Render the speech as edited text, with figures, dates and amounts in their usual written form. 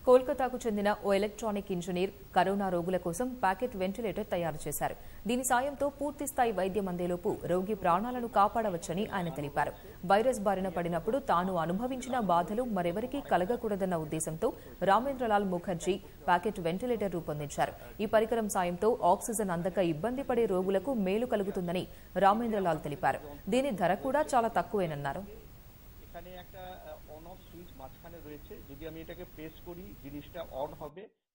కోల్కతాకు చెందిన ఓ electronic engineer corona రోగుల కోసం ప్యాకెట్ వెంటిలేటర్ తయారు చేశారు. దీని సాయంతో పూర్తిస్థాయి వైద్యం అందేలోపు రోగి ప్రాణాలను కాపాడవచ్చని ఆయన తెలిపారు. వైరస్ బారిన పడినప్పుడు తాను అనుభవించిన బాధలు మరెవరికీ కలగకూడదన్న ఉద్దేశంతో రామేంద్రలాల్ ముఖర్జీ ప్యాకెట్ వెంటిలేటర్ రూపొందించారు. ఈ పరికరం సాయంతో ఆక్సిజన్ అందక ఇబ్బంది పడే రోగులకు మేలు కలుగుతుందని రామేంద్రలాల్ తెలిపారు. దీని ధర కూడా చాలా తక్కువేనన్నారు. এখানে একটা অন অফ সুইচ মাঝখানে রয়েছে, যদি আমি এটাকে প্রেস করি জিনিসটা অন হবে।